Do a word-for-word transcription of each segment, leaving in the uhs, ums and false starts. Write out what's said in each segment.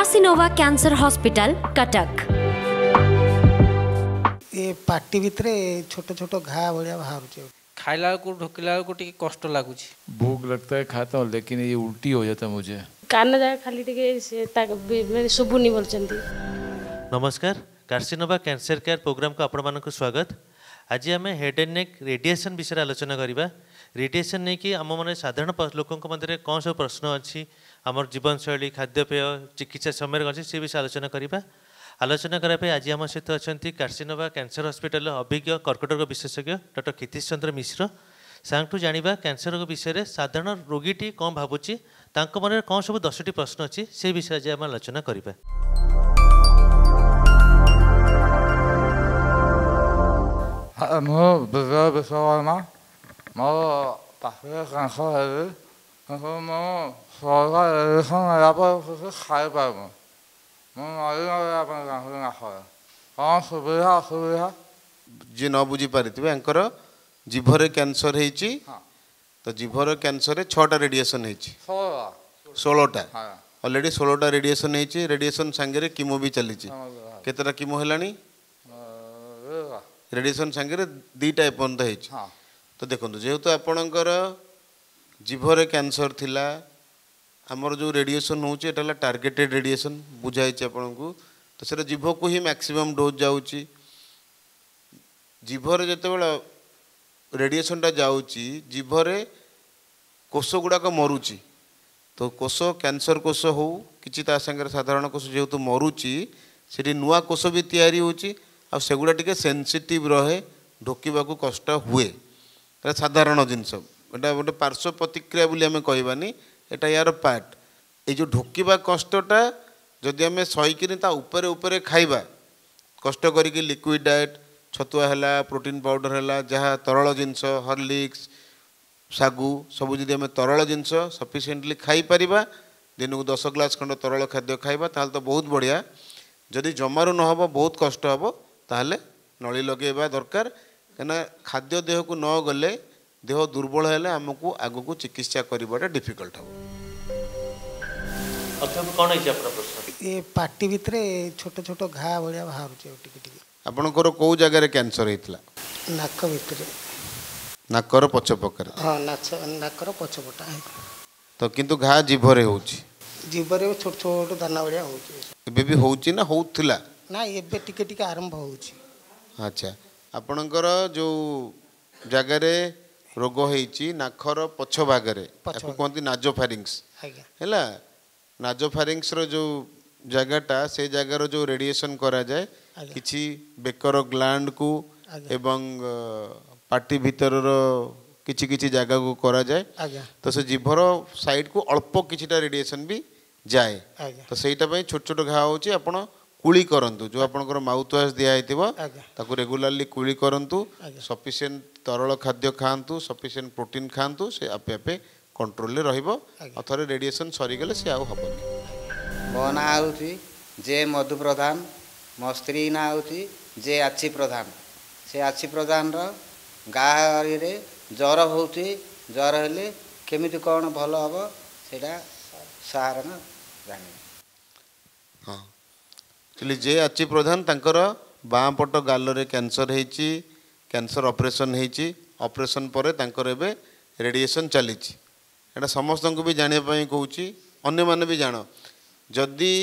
कार्सिनोवा cancer hospital Cuttack. ये party भितर छोट छोट घा भाया बाहर खाइला को ढोकिला को टिके कष्ट लागुची। भूख लगता है खाता हूँ लेकिन ये उल्टी हो जाता है मुझे। कान जाए खाली टिके शुभुनी बोलचंती। नमस्कार, कार्सिनोवा कैंसर केयर प्रोग्राम को आपण मानक स्वागत। आज आम हेड एंड नेक रेडिएशन विषय आलोचना करवा। रेडिएशन नहीं कि आम मन साधारण लोकों मध्य कौन सब प्रश्न अच्छी आम जीवनशैली खाद्यपेय चिकित्सा समय अच्छी से विषय आलोचना करवा। आलोचना करने आज आम सहित अच्छा कार्सिनोवा कैंसर हॉस्पिटल अभिज्ञ कर्कट रोग विशेषज्ञ डॉक्टर क्षितिज चंद्र मिश्र। सांठू जाना कैंसर रोग विषय साधारण रोगीटी कौन भावुची मन में कौन सब दसटी प्रश्न अच्छी से विषय आज आम आलोचना करवा। मो विश्वकर्मा मो पाखे कैंसर है मो सरकार रेडिएशन खाई पार कौन सुविधा असुविधा जी न बुझी पारिथिबे एंकर जीभरे कैंसर हेची तो जीभर कैंसर छटा रेडिएशन हेची सोलहटा ऑलरेडी सोलहटा रेडिएशन हेची। रेडिएशन सांगे कीमो भी चली केतटा कीमो हेलानी रेडिएशन सांगे दीटा एपर्यंत हेची। तो देखो जेहेतु आपणकर जीभरे कैंसर थिला आमर जो रेडिएशन होची एटा टार्गेटेड रेडिएशन बुझाई आपन को तो से जीभ को ही मैक्सिमम डोज जाऊँगी। जीभरे जिते बड़ा रेडिएशनटा जाऊँगी जीभरे कोष गुड़ाक मरुची तो कोष कैंसर कोष हो कि सागर साधारण कोष जेहेतु मरुची से नुआ कोष भी तैयारी होची आ सेगुड़ा टिके सेंसिटिव रहे ढोकिबा को कष्ट हुए साधारण जिनस एटा गोटे पार्श्व प्रतिक्रिया बोली आम कहबानी एटा यार पार्ट ये जो ढोकिबा कष्टटा जदि आम सहीकिन ता उपरे उपरे खाइबा कष्ट करिकी लिक्विड डाएट छतुआ है प्रोटीन पाउडर है जहाँ तरल जिनस हॉर्लिक्स सागु सबू जदि आम तरल जिनस सफिशिएंटली खाई परिबा दिन को दस ग्लास खंड तरल खाद्य खाइबा ताहले तो बहुत बढ़िया। जदि जमारू न हबो बहुत कष्ट हबो ताहले नली लगेबा दरकार कना खाद्य देह को न गले देह दुर्बल हेले आमको आगको चिकित्सा करवाटा डिफिकल्ट हम। कौन है प्रश्न ये पार्टी भितर छोट छोट घा भाया बाहर आपणकर कौ जगार कैंसर होता नाक भितर नाकर पछ पकर हाँ नाकर पछपटा तो किंतु घा जीभरे होची जीभरे छोट छोट दाना भाया होबे भी होची ना होउथिला ना एबे टिके टिके आरंभ होची। अच्छा आपणकर जो जगार रोग होईची नाखर पछ भागरे आपको कहते नाजोफारिंग्स हैला नाजोफारिंग्स रो जो जगहटा से जगार जो रेडिएशन करा जाए किछि बेकर ग्लैंड को एवं पार्टी भीतर किछि किछि जगह को करा जाए तो से जीभर साइड को अल्प किछिटा रेडिएशन भी जाए तो सेटा पई छोट छोट घा होची आपण कुली करंतु जो आपनकर माउथ वाश दिया हेतिबो ताकू रेगुलरली कुली करंतु सफिशिएंट तरल खाद्य खांतु सफिशिएंट प्रोटीन खांतु से आपे आपे कंट्रोल रे रहइबो अथरे रेडिएशन सरी गले से आउ हबनी। मो ना आउथी जे मधु प्रधान मो स्त्री ना आउथी जे आछि प्रधान से आछि प्रधान रो गाड़ी रे ज्वर होउथी ज्वर हेले केमिति कोन भलो हबो सेटा सहारण जानि। हां चली जे आछि प्रधान तांकर बाँ पट गाल रे कैंसर हेची कैंसर ऑपरेशन हेची ऑपरेशन परे तांकर एबे रेडिएशन चलीची एटा समस्त को भी जानिया पई कहूची अन्य माने भी जानो जदि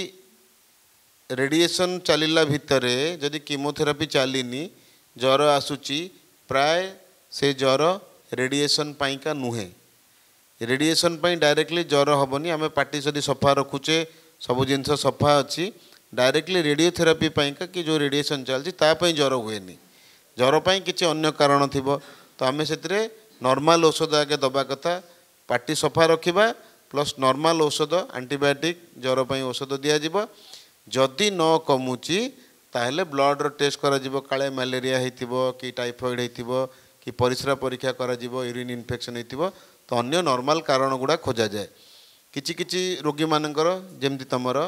रेडिएशन चलिला भितरे जदि कीमोथेरापी चलिनी ज्वर आसुची प्राय से ज्वर रेडिएशन पाइका नुहे रेडिएशन पाई डायरेक्टली ज्वर हबनी आम पार्टी जदि सफा रखुचे सब जिनस सफा अच्छी डायरेक्टली रेडियोथेरापी पाइका कि जो रेडिएशन चलती तापाई ज्वर हुए ज्वर पाई किसी अन्य कारण थिबो तो आम से नॉर्मल औषध आगे दबा कथा पार्टी सफा रखिबा प्लस नॉर्मल औषध एंटीबायोटिक ज्वर पाई औषध दिया जदि न कमुची ताहले ब्लड रो टेस्ट करा जिवो काले मलेरिया हेतिबो कि टाइफॉइड हेतिबो कि परिस्रा परीक्षा करा जिवो यूरिन इन्फेक्शन हेतिबो तो अन्य नॉर्मल कारण गुड़ा खोजा जाए। किछि किछि रोगी मानकर जेमति तमर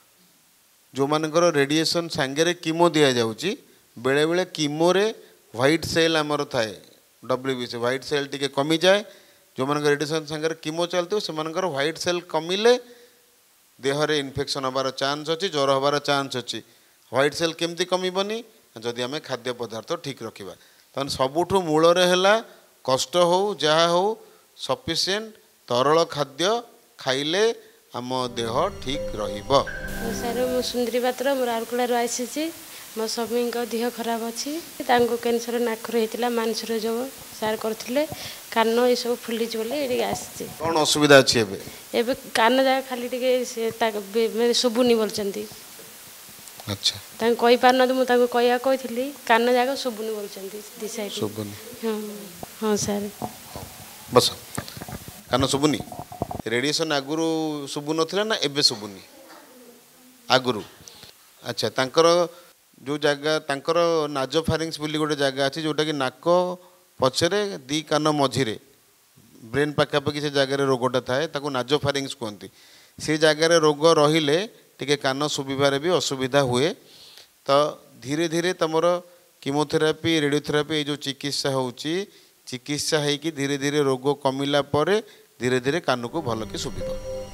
जो मानकर रेडिएशन सांगे कीमो दिया जाउची बेले बेले कीमो रे व्हाइट सेल आमर थाए डब्ल्यूबीसी व्हाइट सेल टिके कमी जाए जो मान रेडिएशन सांगे कीमो चलते से व्हाइट सेल कमिले देहरे इन्फेक्शन हबार चान्स अच्छी ज्वर हबार चान्स अच्छी ह्वाइट सेल केमती कमिबनी जदि आम खाद्य पदार्थ ठीक रखा तहन सबुठु मूल है कष्ट हो जहाँ हो सफिशिएंट तरल खाद्य खाइले आम देह ठीक रहिबो। सर मु सुंदरी पात्र मोर आरकुला आसी मो स्वामी देह खराब अच्छी कैंसर नाकर होता मानसर जो सार करते कान ये सब फुली बोले आसी कौन असुविधा अच्छी एबे एबे कान जगह खाली टे शुभुनी बोलते अच्छा तांग कहि पार न मु तांको कहिया कहिथिली कान जागा शुभुनी बोलचंती दि साइड शुभुनी हां हां सर बस कान शुभुनी रेडिएशन आगुरु शुभु नथिला ना एबे शुभुनी आगुरु अच्छा तांकर जो जगह तांकर नाजो फारिंग्स बोली गोटे जगह अच्छी जोटा कि नाक पछरे दी कान मझिरे ब्रेन पाखापाखि से जगह रोगटा थाए ताको नाजो फारिंग्स कहती से जगह रोग रहिले टिके कान शुभिबार भी असुविधा हुए तो धीरे धीरे तुमर कीमोथेरापी रेडियोथेरापी जो चिकित्सा होची चिकित्सा है कि धीरे धीरे रोग कमिला परे धीरे धीरे कान को भल कि शुभिब।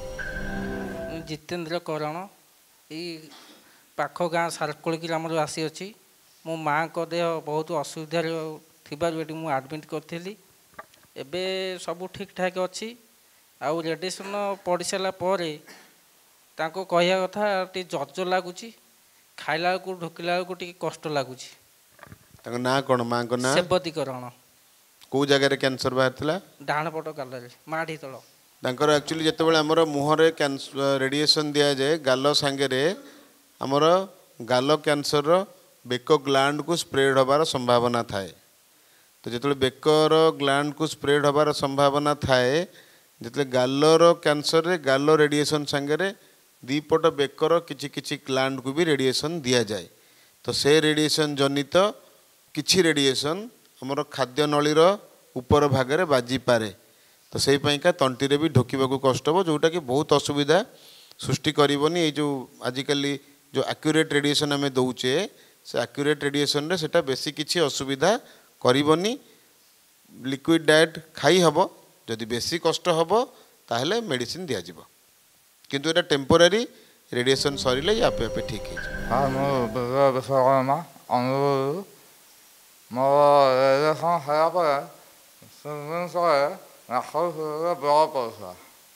जितेंद्र करण ये पाख गाँ सारकोल ग्राम आसी अच्छी मो माँ को देह बहुत असुविधा थी मुझे आडमिट करी एबे सब ठीक ठाक अच्छी आउ रेडिएशन पड़ सारा पर ताको कहया कथा टी जर्जर लगुच खाइला को ढोकिला को टी कष्ट लगुच ना कौन माँ को ना सेवती करण कौ जगह कैंसर बाहर थिला डाण पट गाल माढ़ी तल तांकर एक्चुअली जितेबाला आमर मुहरे रेडिएशन दिया जाए गाल सांगे आमर गाल कैंसर बेक ग्लैंड को स्प्रेड हबार संभावना थाए तो जिते बेकर ग्लैंड को स्प्रेड हबार संभावना थाए जिते गालर कैंसर रे गाल रेडिएशन सांगे दीपट बेकर किछि किछि ग्लैंड को भी रेडिएशन दिया जाए तो से रेडिएशन जनित किछि रेडिएशन आमर खाद्य नलीर ऊपर भागरे बाजी पारे तो से पाइका तंटी भी ढोकिबा कष्ट हो जोटा कि बहुत असुविधा सृष्टि करबनी ये जो आजिकल जो एक्यूरेट रेडिएशन आम दौचे से एक्यूरेट रेडिएशन रे सेटा बेसी किछि असुविधा करबनी लिक्विड डाएट खाई हबो जदि बेसी कष्ट हबो ताहले मेडिसिन दिया जिवो किंतु एटा टेम्पोरारी रेडिएशन सरिले ये आपे आपे ठीक है। हाँ मो विश्वकर्मा अनुरोध मो रेडिएशन खाया पर सुन सके नाखर से बड़ा पैसा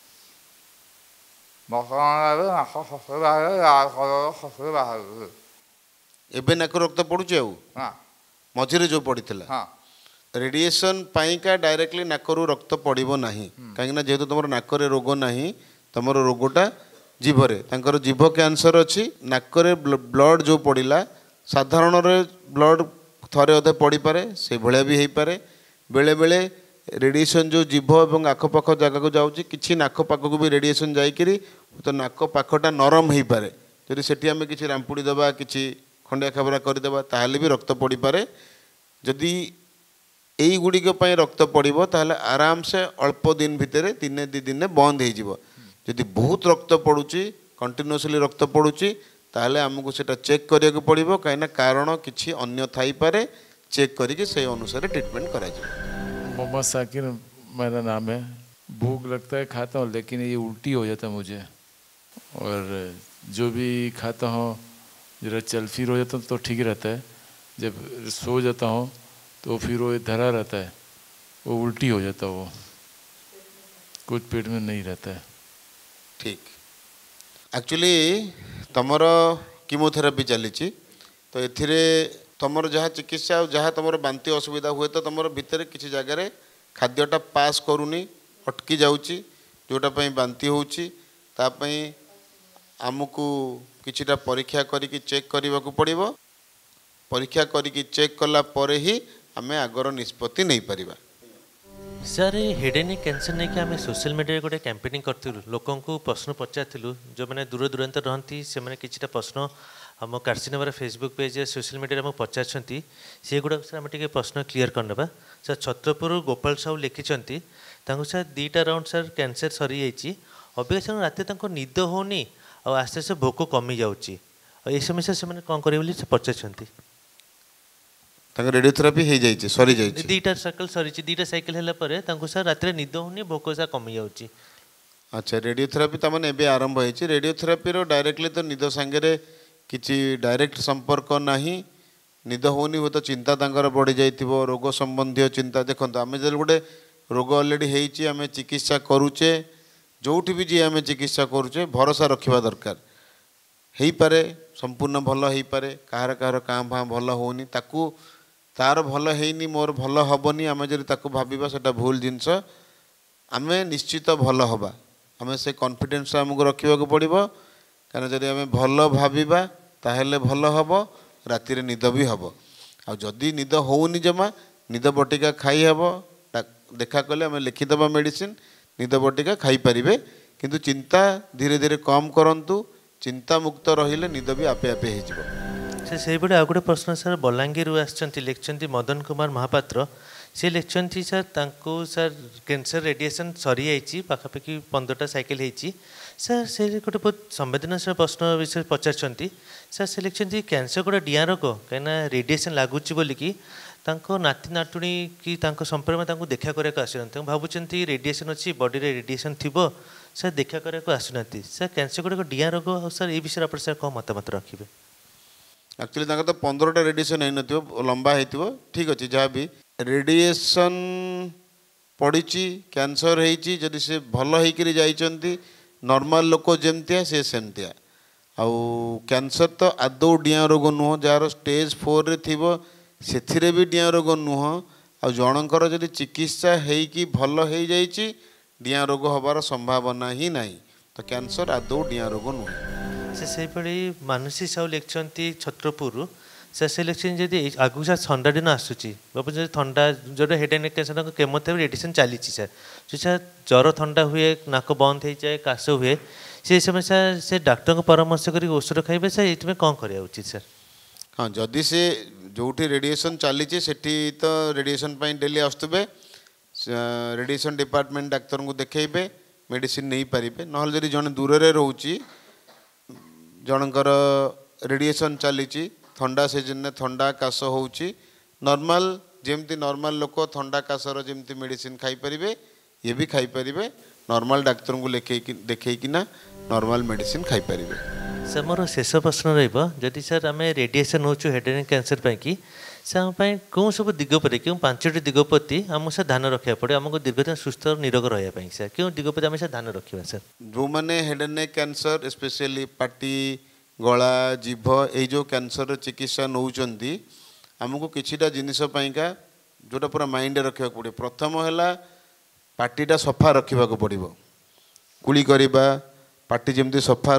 बकराने नाखर खसे बाहर यार करो खसे बाहर एबे नाक रक्त पड़ुचे आउ हाँ मझिरे जो पड़ीथिला हाँ रेडिएशन पाइका डायरेक्टली नाकरू रक्त पड़िबो नाही काहेकि ना जेहेतु तुमर नाकरे रोग नाही तुमर रोगटा जीभरे तांकर जीभ कैंसर अच्छी नाकरे ब्लड जो पड़िला साधारण रे ब्लड थरे अधे पड़ी पारे से भलिया भी हेई पारे बेले बेले रेडिएशन जो जीभ एवं आखपाख जगह को जाऊँगी किसी नाक पाखक भी रेडिएशन जाइकरी तो नाक पाखटा नरम हो पारे जदि सेठी आम कि रामपुड़ी देवा कि खंडिया खाबरा करदेवा ताहले भी रक्त पड़ी पारे जदि यही गुड़िक रक्त पड़ो ताहले आराम से अल्प दिन भितर दिने दी दिन बंद हो जदि बहुत रक्त पड़ुची कंटिन्यूअसली रक्त पड़ुची ताहले आमको सेटा चेक करिया को पड़िबो काइना कारण किछि अन्य थाई पारे चेक करके से अनुसार ट्रीटमेंट करा जाए। मोहम्मद साकिर मेरा नाम है। भूख लगता है खाता हूँ लेकिन ये उल्टी हो जाता है मुझे और जो भी खाता हूँ जरा चल फिर हो जाता तो ठीक रहता है जब सो जाता हूँ तो फिर वो धरा रहता है वो उल्टी हो जाता है वो कुछ पेट में नहीं रहता है। ठीक एक्चुअली तमर कीमोथेरापी चली तो एथिरे तमर जहाँ चिकित्सा जहाँ तुम बांति असुविधा हुए तो तुम भितर किसी जगह खाद्यटा पास करूनी अटकी जाऊँगी जोटा बांति होची तापई आमको किछिटा परीक्षा करिकी चेक करने को पड़िबो परीक्षा करिकी चेक कला परे ही आमे आगर निष्पत्ति नहीं पारिबा। Sir head and neck cancer नहीं कि आम सोशल मीडिया गोटे कैंपेनिंग करूँ लोकों को प्रश्न पचारूँ जो मैंने दूर दूरांत रहती से मैंने किछिटा प्रश्न आम Carcinova Facebook page social media में पचार से गुड़ा सर आम टे प्रश्न क्लीयर करने सर छत्रपुर गोपाल साहू लिखिं सर दीटा राउंड सर कैंसर सरी जाइए अबिका रात निद होनी और आस्ते आस्ते भोक कमी जाऊँगी ये समस्या से कौन करेंगे से पचार रेडियोथेरापी हो जाइए सरी जाइए दीटा साइकिल सरी दीटा साइकिल है सर रात निद होनी भोक सा कमी जाऊँगी अच्छा रेडियोथेरापी तमाने एबे आरंभ होइछि रेडियोथेरापी रो डायरेक्टली तो निद संगे किछि डायरेक्ट संपर्क नाही निद होनी हो तो चिंता तांकर बढ़ी जाइथिबो रोग संबंधी चिंता देखंतो आमे जे गोटे रोग ऑलरेडी हेइछि आमे चिकित्सा करूचे जोठी भी जी आमे चिकित्सा करूचे भरोसा रखिबा दरकार हेई पारे संपूर्ण भल हेई पारे काहर काहर कां भां भल होनी ताकू तार भल हेइनी मोर भल हबनी आमे जरि ताकू भाबिबा सेटा भूल जिंस आमे निश्चित भल हबा आमे से कॉन्फिडेंस हमको रखिबा को पड़िबो कारण जदि आमे भल भाबिबा ताहेले भल हबो राति रे निद भी हबो आ जदि निद होउनी जमा निद बटिका खाई हबो देखा कले आमे लिखि दबा मेडिसिन निद बटिका खाई परिबे किंतु चिंता धीरे धीरे कम करंतु चिंता मुक्त रहिले निद भी आपे आपे हे जिवो से सेही बडे आ गुटे प्रश्न सर बलांगीर आछंती लेखचंती मदन कुमार महापात्र से लेखचंती सर तांको सर कैंसर रेडिएशन सरी आइछि पाखापाखि पंद्रह साइकिल हेछि सर से गोटे बहुत संवेदनशील प्रश्न विषय पचारछंती सर से लेखचंती कैंसर गोटे डिया रोग कहीं रेडिएशन लागुची बोलिकी तांको नाती नातुणी कि तांको संपर्क में तांको देखा करने आसुना भावुंट रेडिएशन अच्छी बॉडी रे रेडिएशन थी सर देखा करने आसुना सर कैंसर गोटे डिया रोग और सर ये विषय आप सर कौन मतामत रखिए एक्चुअली तो पंद्रहटा रेडिएशन हो न लंबा हो ठीक अच्छे जहाँ भी रेडिएशन पड़ी कैंसर होती जदि से भल होकर जाइंट नॉर्मल लोक जमतिया से सेमतिया आउ कैंसर तो आदौ डिया रोग नुह जार स्टेज फोर रे थी से भी डिया रोग नुह आ जनकर जदि चिकित्सा होगी भल हो जाइए डिया रोग हबार संभावना ही नहीं तो कैंसर आदौ डिया रोग नुह से से भली मानसी साहू लिखिं छत्रपुर से से लिखिं जदि आगु सर ठंडा दिन आसूची बाबू जो ठंडा जो head and neck cancer chemotherapy radiation चली सर जो सर ज्वर ठंडा हुए नाक बंद हो जाए काश हुए से समय सर से डाक्टर को परामर्श कर औषध खाइबे सर ये कौन करा उचित सर हाँ जदि से जो रेडिएशन चली तो रेडिएशन डेली आसुबे रेडिएशन डिपार्टमेंट डाक्तर को देखेबे मेडिसिन नहीं पारे ना जदि जन दूर में रोची जनकर रेडिएशन चली ठंडा सीजन ठंडा काश होची नॉर्मल जेमती नॉर्मल लोक ठंडा काशर जेमती मेडिसिन खाई परिबे ये भी खाई परिबे नॉर्मल डाक्तर को लेखे देखना नॉर्मल मेडिसिन खाई परिबे सर मोर शेष प्रश्न रही सर आम रेडिएशन हो हेड एंड कैंसर कि सर कौन सब दिग पर क्यों पांचटी दिग प्रति आम सर ध्यान रखा पड़े आमको दीर्घदिन सुस्थ और निरोग रहा सर क्यों दिग प्रति आम सर ध्यान रखा सर जो मैंने head and neck cancer specially पार्टी गला जीभ ये जो कैंसर चिकित्सा नौकरी आमको किछिटा जिनसपाइका जोटा पूरा माइंड रखा पड़े प्रथम है पार्टीटा सफा रखा पड़ो कुली करवा पार्टी जमती सफा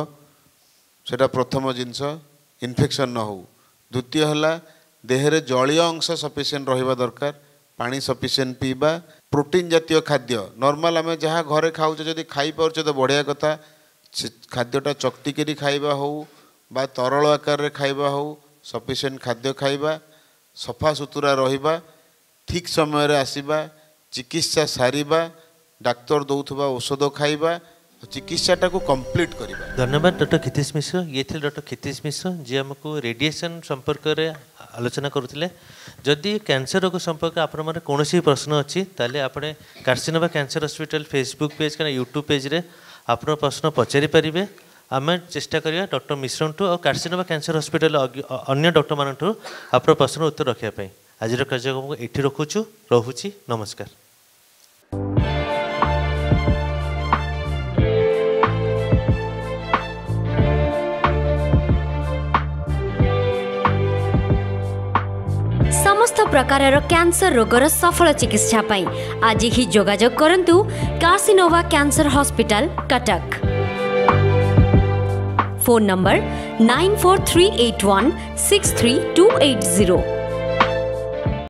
रहा प्रथम जिनस इन्फेक्शन न हो द्वितीय है देहरे जलीय अंश सफिसीयंट रहा दरकार पानी सफिसीयंट पीवा प्रोटीन जातीय खाद्य नॉर्मल आम जहाँ घरे खाऊे जब खाई पारे तो बढ़िया कथा खाद्यटा चकटिकी खाइबा हो बा तरल आकार खाइबा हो सफिसीयंट खाद्य खाइबा सफा सुतुरा रहिबा ठीक समय रे आसीबा चिकित्सा सारिबा डाक्तर दौथुबा औषध खाइबा चिकित्साटा को कंप्लीट करिबा। धन्यवाद डॉक्टर खितेश मिश्र ये थे डॉक्टर खितेश मिश्र जी आमको रेडिएशन संपर्क में आलोचना करुले जदि कैंसर रोग संपर्क आपने कौन प्रश्न अच्छी ताले आपने Carcinova cancer hospital Facebook page का यूट्यूब पेज रे आपन प्रश्न पचारि पारिबे आम चेष्टा करिया डॉक्टर मिश्र और कार्सिनोवा कैंसर हॉस्पिटल अन्य डॉक्टर मान आप प्रश्न उत्तर रखापी आज कार्यक्रम को ये रखुचु रोची नमस्कार। समस्त प्रकार कैंसर रोगर सफल चिकित्सा पाई आज ही जोगाजोग करंतु Carcinova cancer hospital Cuttack. Phone number nine four three eight one six three two eight zero.